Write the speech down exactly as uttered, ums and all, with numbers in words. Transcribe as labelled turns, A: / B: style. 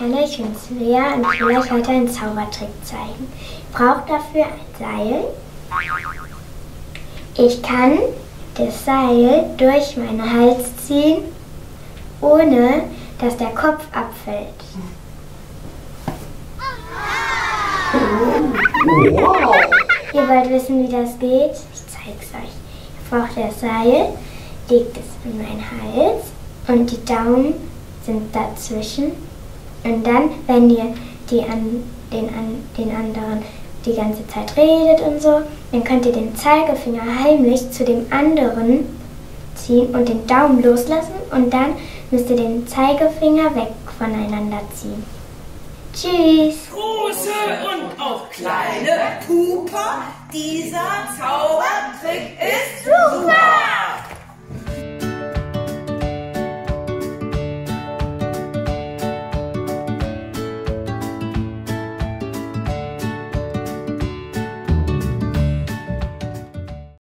A: Freunde, ich bin Svea und ich will euch heute einen Zaubertrick zeigen. Ich brauche dafür ein Seil. Ich kann das Seil durch meinen Hals ziehen, ohne dass der Kopf abfällt.
B: Wow.
A: Ihr wollt wissen, wie das geht? Ich zeige es euch. Ihr braucht das Seil, legt es in meinen Hals und die Daumen sind dazwischen. Und dann, wenn ihr die an, den, an, den anderen die ganze Zeit redet und so, dann könnt ihr den Zeigefinger heimlich zu dem anderen ziehen und den Daumen loslassen und dann müsst ihr den Zeigefinger weg voneinander ziehen. Tschüss!
C: Große und auch kleine Puper, dieser Zaubertrick